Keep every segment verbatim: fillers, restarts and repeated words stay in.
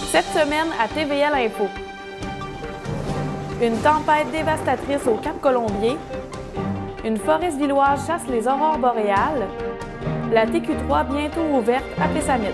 Cette semaine à T V L Info. Une tempête dévastatrice au Cap Colombier. Une Forestvilleoise chasse les aurores boréales. La T Q trois bientôt ouverte à Pessamit.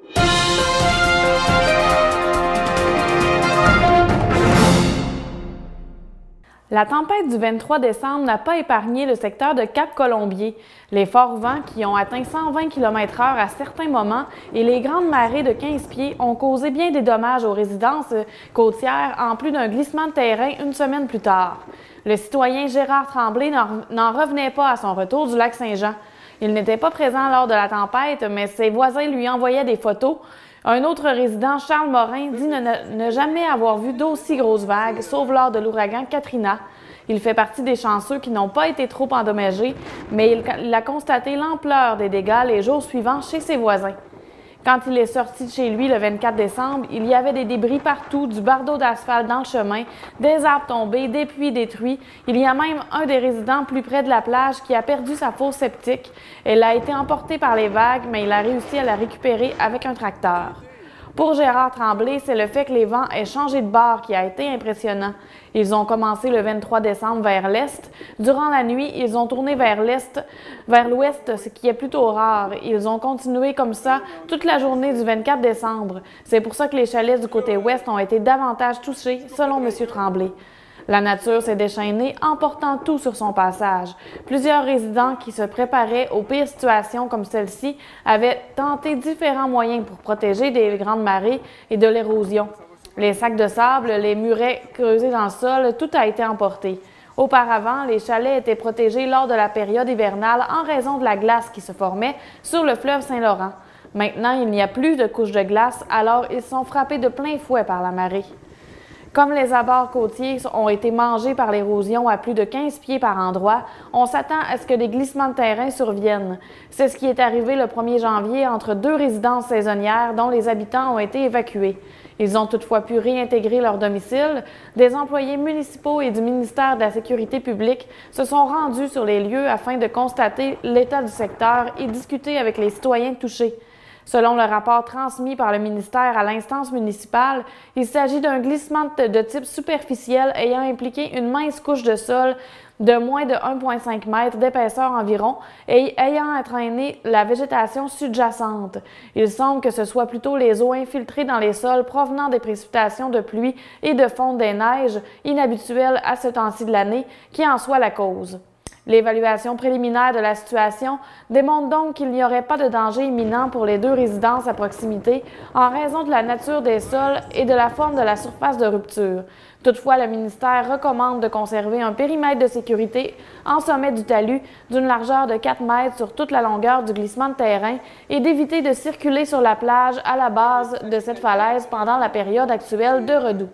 La tempête du vingt-trois décembre n'a pas épargné le secteur de Cap-Colombier. Les forts vents qui ont atteint cent vingt kilomètres heure à certains moments et les grandes marées de quinze pieds ont causé bien des dommages aux résidences côtières, en plus d'un glissement de terrain une semaine plus tard. Le citoyen Gérard Tremblay n'en revenait pas à son retour du lac Saint-Jean. Il n'était pas présent lors de la tempête, mais ses voisins lui envoyaient des photos. Un autre résident, Charles Morin, dit ne, ne jamais avoir vu d'aussi grosses vagues, sauf lors de l'ouragan Katrina. Il fait partie des chanceux qui n'ont pas été trop endommagés, mais il, il a constaté l'ampleur des dégâts les jours suivants chez ses voisins. Quand il est sorti de chez lui le vingt-quatre décembre, il y avait des débris partout, du bardeau d'asphalte dans le chemin, des arbres tombés, des puits détruits. Il y a même un des résidents plus près de la plage qui a perdu sa fosse septique. Elle a été emportée par les vagues, mais il a réussi à la récupérer avec un tracteur. Pour Gérard Tremblay, c'est le fait que les vents aient changé de bord qui a été impressionnant. Ils ont commencé le vingt-trois décembre vers l'est. Durant la nuit, ils ont tourné vers l'est, vers l'ouest, ce qui est plutôt rare. Ils ont continué comme ça toute la journée du vingt-quatre décembre. C'est pour ça que les chalets du côté ouest ont été davantage touchés, selon M. Tremblay. La nature s'est déchaînée, emportant tout sur son passage. Plusieurs résidents qui se préparaient aux pires situations comme celle-ci avaient tenté différents moyens pour protéger des grandes marées et de l'érosion. Les sacs de sable, les murets creusés dans le sol, tout a été emporté. Auparavant, les chalets étaient protégés lors de la période hivernale en raison de la glace qui se formait sur le fleuve Saint-Laurent. Maintenant, il n'y a plus de couches de glace, alors ils sont frappés de plein fouet par la marée. Comme les abords côtiers ont été mangés par l'érosion à plus de quinze pieds par endroit, on s'attend à ce que des glissements de terrain surviennent. C'est ce qui est arrivé le premier janvier entre deux résidences saisonnières dont les habitants ont été évacués. Ils ont toutefois pu réintégrer leur domicile. Des employés municipaux et du ministère de la Sécurité publique se sont rendus sur les lieux afin de constater l'état du secteur et discuter avec les citoyens touchés. Selon le rapport transmis par le ministère à l'instance municipale, il s'agit d'un glissement de type superficiel ayant impliqué une mince couche de sol de moins de un virgule cinq mètres d'épaisseur environ et ayant entraîné la végétation sous-jacente. Il semble que ce soit plutôt les eaux infiltrées dans les sols provenant des précipitations de pluie et de fonte des neiges inhabituelles à ce temps-ci de l'année qui en soit la cause. L'évaluation préliminaire de la situation démontre donc qu'il n'y aurait pas de danger imminent pour les deux résidences à proximité en raison de la nature des sols et de la forme de la surface de rupture. Toutefois, le ministère recommande de conserver un périmètre de sécurité en sommet du talus d'une largeur de quatre mètres sur toute la longueur du glissement de terrain et d'éviter de circuler sur la plage à la base de cette falaise pendant la période actuelle de redoux.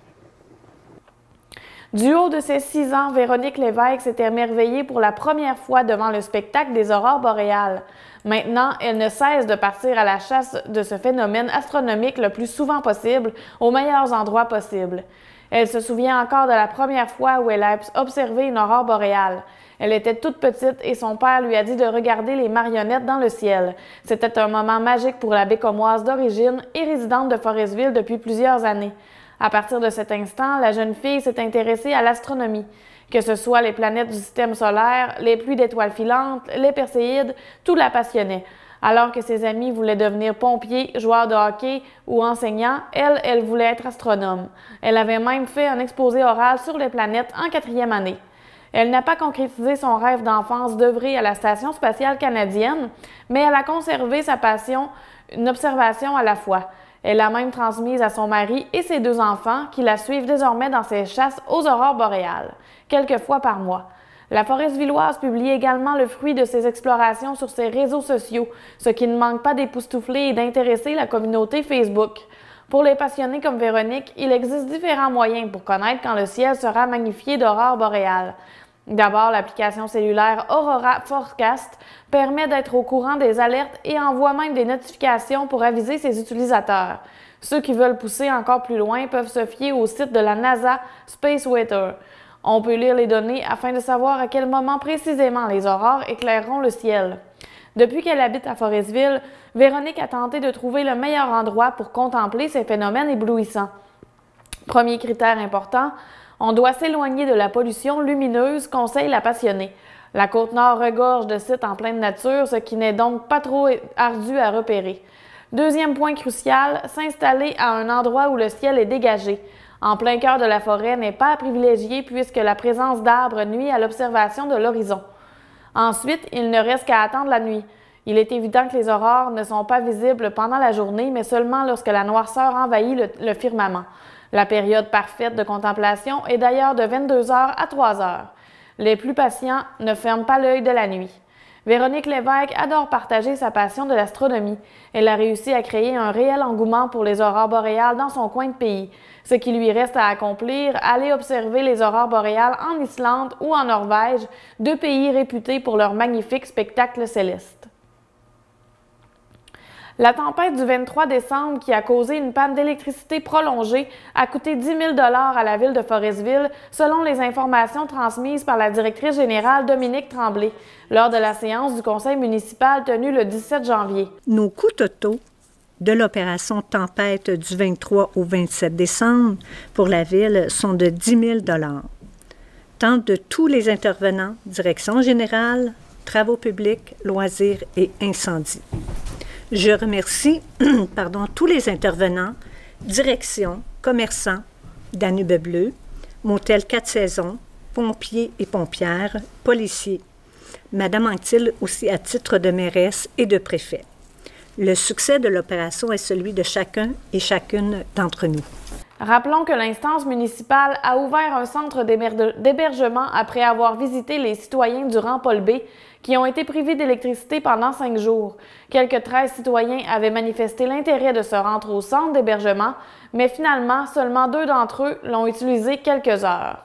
Du haut de ses six ans, Véronique Lévesque s'est émerveillée pour la première fois devant le spectacle des aurores boréales. Maintenant, elle ne cesse de partir à la chasse de ce phénomène astronomique le plus souvent possible, aux meilleurs endroits possibles. Elle se souvient encore de la première fois où elle a observé une aurore boréale. Elle était toute petite et son père lui a dit de regarder les marionnettes dans le ciel. C'était un moment magique pour la Bécomoise d'origine et résidente de Forestville depuis plusieurs années. À partir de cet instant, la jeune fille s'est intéressée à l'astronomie. Que ce soit les planètes du système solaire, les pluies d'étoiles filantes, les perséides, tout la passionnait. Alors que ses amis voulaient devenir pompiers, joueurs de hockey ou enseignants, elle, elle voulait être astronome. Elle avait même fait un exposé oral sur les planètes en quatrième année. Elle n'a pas concrétisé son rêve d'enfance d'œuvrer à la Station spatiale canadienne, mais elle a conservé sa passion, une observation à la fois. Elle l'a même transmise à son mari et ses deux enfants qui la suivent désormais dans ses chasses aux aurores boréales, quelques fois par mois. La Forestvilleoise publie également le fruit de ses explorations sur ses réseaux sociaux, ce qui ne manque pas d'époustoufler et d'intéresser la communauté Facebook. Pour les passionnés comme Véronique, il existe différents moyens pour connaître quand le ciel sera magnifié d'aurores boréales. D'abord, l'application cellulaire Aurora Forecast permet d'être au courant des alertes et envoie même des notifications pour aviser ses utilisateurs. Ceux qui veulent pousser encore plus loin peuvent se fier au site de la NASA Space Weather. On peut lire les données afin de savoir à quel moment précisément les aurores éclaireront le ciel. Depuis qu'elle habite à Forestville, Véronique a tenté de trouver le meilleur endroit pour contempler ces phénomènes éblouissants. Premier critère important, on doit s'éloigner de la pollution lumineuse, conseille la passionnée. La Côte-Nord regorge de sites en pleine nature, ce qui n'est donc pas trop ardu à repérer. Deuxième point crucial, s'installer à un endroit où le ciel est dégagé. En plein cœur de la forêt n'est pas à privilégier puisque la présence d'arbres nuit à l'observation de l'horizon. Ensuite, il ne reste qu'à attendre la nuit. Il est évident que les aurores ne sont pas visibles pendant la journée, mais seulement lorsque la noirceur envahit le, le firmament. La période parfaite de contemplation est d'ailleurs de vingt-deux heures à trois heures. Les plus patients ne ferment pas l'œil de la nuit. Véronique Lévesque adore partager sa passion de l'astronomie. Elle a réussi à créer un réel engouement pour les aurores boréales dans son coin de pays. Ce qui lui reste à accomplir, aller observer les aurores boréales en Islande ou en Norvège, deux pays réputés pour leur magnifique spectacle céleste. La tempête du vingt-trois décembre qui a causé une panne d'électricité prolongée a coûté dix mille dollars à la ville de Forestville, selon les informations transmises par la directrice générale Dominique Tremblay, lors de la séance du conseil municipal tenue le dix-sept janvier. Nos coûts totaux de l'opération Tempête du vingt-trois au vingt-sept décembre pour la ville sont de dix mille dollars, tant de tous les intervenants, direction générale, travaux publics, loisirs et incendies. Je remercie pardon, tous les intervenants, direction, commerçants, Danube Bleu, Motel Quatre Saisons, pompiers et pompières, policiers, Madame Anctil aussi à titre de mairesse et de préfet. Le succès de l'opération est celui de chacun et chacune d'entre nous. Rappelons que l'instance municipale a ouvert un centre d'hébergement après avoir visité les citoyens du rang Paul B qui ont été privés d'électricité pendant cinq jours. Quelques treize citoyens avaient manifesté l'intérêt de se rendre au centre d'hébergement, mais finalement, seulement deux d'entre eux l'ont utilisé quelques heures.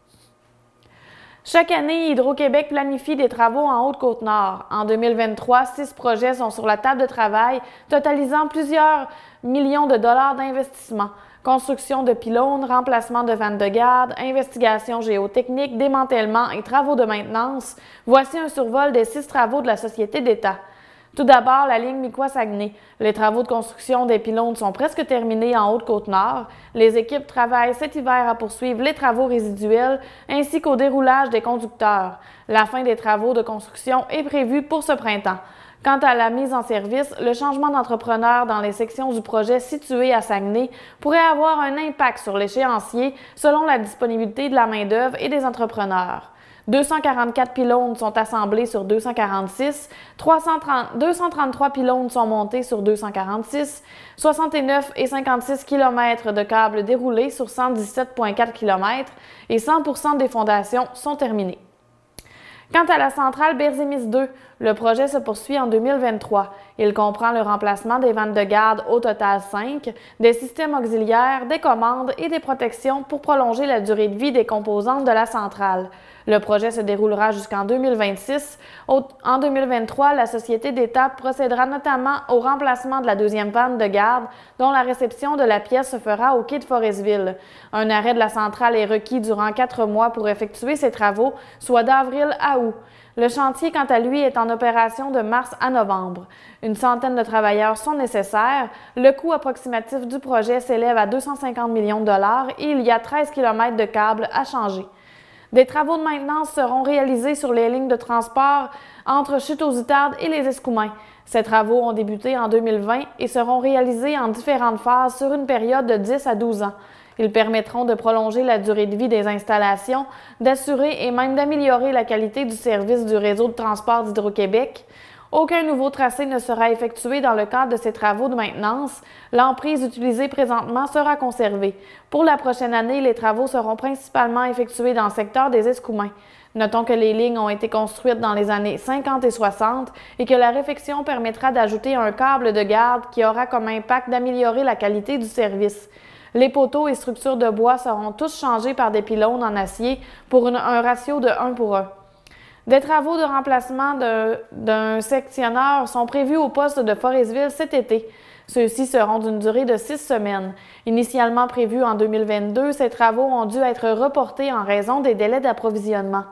Chaque année, Hydro-Québec planifie des travaux en Haute-Côte-Nord. En deux mille vingt-trois, six projets sont sur la table de travail, totalisant plusieurs millions de dollars d'investissement. Construction de pylônes, remplacement de vannes de garde, investigation géotechnique, démantèlement et travaux de maintenance. Voici un survol des six travaux de la Société d'État. Tout d'abord, la ligne Miquois-Saguenay. Les travaux de construction des pylônes sont presque terminés en Haute-Côte-Nord. Les équipes travaillent cet hiver à poursuivre les travaux résiduels ainsi qu'au déroulage des conducteurs. La fin des travaux de construction est prévue pour ce printemps. Quant à la mise en service, le changement d'entrepreneur dans les sections du projet situées à Saguenay pourrait avoir un impact sur l'échéancier selon la disponibilité de la main-d'œuvre et des entrepreneurs. deux cent quarante-quatre pylônes sont assemblés sur deux cent quarante-six, trois cent trente, deux cent trente-trois pylônes sont montés sur deux cent quarante-six, soixante-neuf et cinquante-six kilomètres de câbles déroulés sur cent dix-sept virgule quatre kilomètres et cent pour cent des fondations sont terminées. Quant à la centrale Berzimis deux, le projet se poursuit en deux mille vingt-trois. Il comprend le remplacement des vannes de garde, au total cinq, des systèmes auxiliaires, des commandes et des protections pour prolonger la durée de vie des composantes de la centrale. Le projet se déroulera jusqu'en deux mille vingt-six. En deux mille vingt-trois, la Société d'État procédera notamment au remplacement de la deuxième vanne de garde, dont la réception de la pièce se fera au quai de Forestville. Un arrêt de la centrale est requis durant quatre mois pour effectuer ces travaux, soit d'avril à août. Le chantier, quant à lui, est en opération de mars à novembre. Une centaine de travailleurs sont nécessaires. Le coût approximatif du projet s'élève à deux cent cinquante millions de dollars et il y a treize kilomètres de câbles à changer. Des travaux de maintenance seront réalisés sur les lignes de transport entre Chute-aux-Outardes et les Escoumins. Ces travaux ont débuté en deux mille vingt et seront réalisés en différentes phases sur une période de dix à douze ans. Ils permettront de prolonger la durée de vie des installations, d'assurer et même d'améliorer la qualité du service du réseau de transport d'Hydro-Québec. Aucun nouveau tracé ne sera effectué dans le cadre de ces travaux de maintenance. L'emprise utilisée présentement sera conservée. Pour la prochaine année, les travaux seront principalement effectués dans le secteur des Escoumins. Notons que les lignes ont été construites dans les années cinquante et soixante et que la réfection permettra d'ajouter un câble de garde qui aura comme impact d'améliorer la qualité du service. Les poteaux et structures de bois seront tous changés par des pylônes en acier pour une, un ratio de un pour un. Des travaux de remplacement d'un sectionneur sont prévus au poste de Forestville cet été. Ceux-ci seront d'une durée de six semaines. Initialement prévus en deux mille vingt-deux, ces travaux ont dû être reportés en raison des délais d'approvisionnement.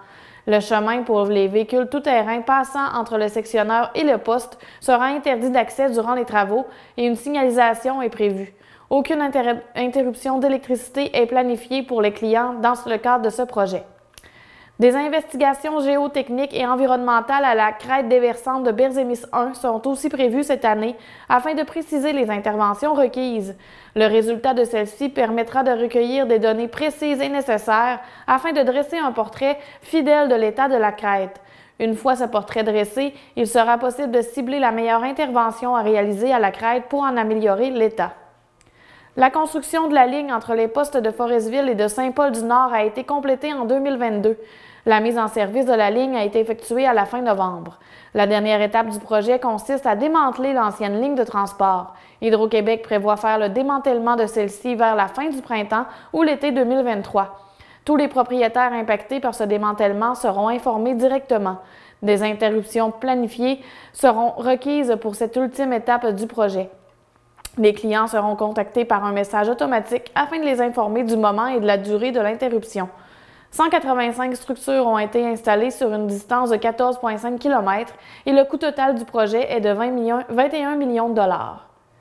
Le chemin pour les véhicules tout-terrain passant entre le sectionneur et le poste sera interdit d'accès durant les travaux et une signalisation est prévue. Aucune inter- interruption d'électricité est planifiée pour les clients dans le cadre de ce projet. Des investigations géotechniques et environnementales à la crête déversante de Berzemis un sont aussi prévues cette année afin de préciser les interventions requises. Le résultat de celles-ci permettra de recueillir des données précises et nécessaires afin de dresser un portrait fidèle de l'état de la crête. Une fois ce portrait dressé, il sera possible de cibler la meilleure intervention à réaliser à la crête pour en améliorer l'état. La construction de la ligne entre les postes de Forestville et de Saint-Paul-du-Nord a été complétée en deux mille vingt-deux. La mise en service de la ligne a été effectuée à la fin novembre. La dernière étape du projet consiste à démanteler l'ancienne ligne de transport. Hydro-Québec prévoit faire le démantèlement de celle-ci vers la fin du printemps ou l'été deux mille vingt-trois. Tous les propriétaires impactés par ce démantèlement seront informés directement. Des interruptions planifiées seront requises pour cette ultime étape du projet. Les clients seront contactés par un message automatique afin de les informer du moment et de la durée de l'interruption. cent quatre-vingt-cinq structures ont été installées sur une distance de quatorze virgule cinq kilomètres et le coût total du projet est de vingt et un millions de dollars.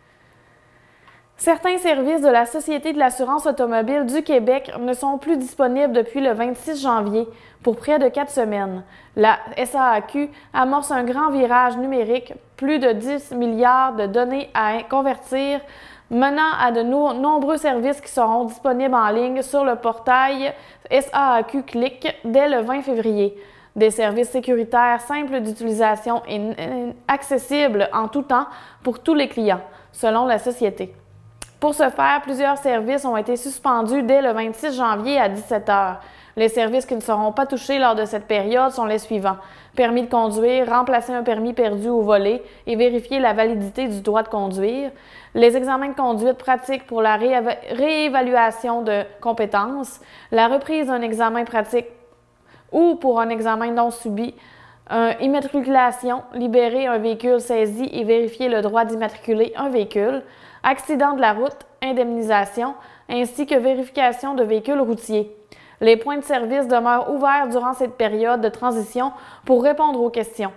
Certains services de la Société de l'assurance automobile du Québec ne sont plus disponibles depuis le vingt-six janvier pour près de quatre semaines. La S A A Q amorce un grand virage numérique, plus de dix milliards de données à convertir, menant à de no nombreux services qui seront disponibles en ligne sur le portail S A A Q Click dès le vingt février. Des services sécuritaires simples d'utilisation et accessibles en tout temps pour tous les clients, selon la société. Pour ce faire, plusieurs services ont été suspendus dès le vingt-six janvier à dix-sept heures. Les services qui ne seront pas touchés lors de cette période sont les suivants: permis de conduire, remplacer un permis perdu ou volé et vérifier la validité du droit de conduire, les examens de conduite pratiques pour la réévaluation de compétences, la reprise d'un examen pratique ou pour un examen non subi, une immatriculation, libérer un véhicule saisi et vérifier le droit d'immatriculer un véhicule, accident de la route, indemnisation, ainsi que vérification de véhicules routiers. Les points de service demeurent ouverts durant cette période de transition pour répondre aux questions.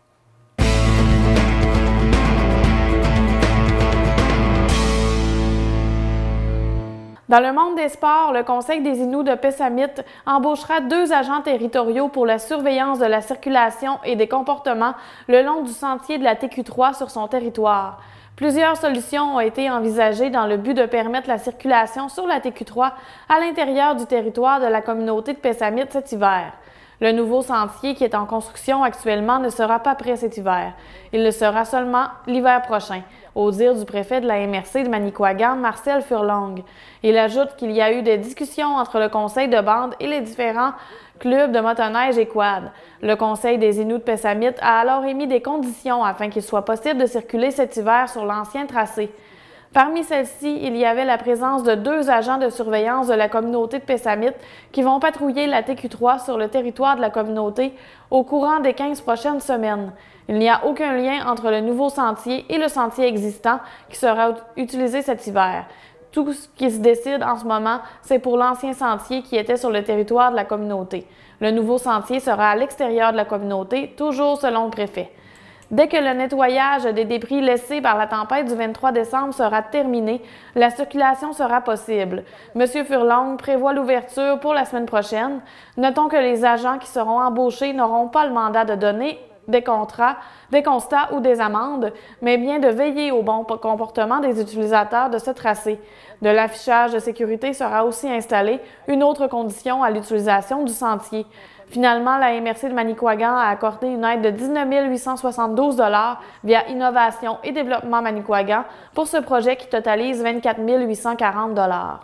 Dans le monde des sports, le Conseil des Inuits de Pessamit embauchera deux agents territoriaux pour la surveillance de la circulation et des comportements le long du sentier de la T Q trois sur son territoire. Plusieurs solutions ont été envisagées dans le but de permettre la circulation sur la T Q trois à l'intérieur du territoire de la communauté de Pessamit cet hiver. Le nouveau sentier qui est en construction actuellement ne sera pas prêt cet hiver. Il le sera seulement l'hiver prochain, au dire du préfet de la M R C de Manicouagan, Marcel Furlong. Il ajoute qu'il y a eu des discussions entre le conseil de bande et les différents clubs de motoneige et quad. Le Conseil des Inuits de Pessamit a alors émis des conditions afin qu'il soit possible de circuler cet hiver sur l'ancien tracé. Parmi celles-ci, il y avait la présence de deux agents de surveillance de la communauté de Pessamit qui vont patrouiller la T Q trois sur le territoire de la communauté au courant des quinze prochaines semaines. Il n'y a aucun lien entre le nouveau sentier et le sentier existant qui sera utilisé cet hiver. Tout ce qui se décide en ce moment, c'est pour l'ancien sentier qui était sur le territoire de la communauté. Le nouveau sentier sera à l'extérieur de la communauté, toujours selon le préfet. Dès que le nettoyage des débris laissés par la tempête du vingt-trois décembre sera terminé, la circulation sera possible. M. Furlong prévoit l'ouverture pour la semaine prochaine. Notons que les agents qui seront embauchés n'auront pas le mandat de donner des contrats, des constats ou des amendes, mais bien de veiller au bon comportement des utilisateurs de ce tracé. De l'affichage de sécurité sera aussi installé, une autre condition à l'utilisation du sentier. Finalement, la M R C de Manicouagan a accordé une aide de dix-neuf mille huit cent soixante-douze dollars via Innovation et Développement Manicouagan pour ce projet qui totalise vingt-quatre mille huit cent quarante dollars.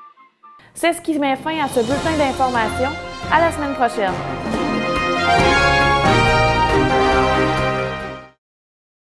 C'est ce qui met fin à ce bulletin d'information. À la semaine prochaine.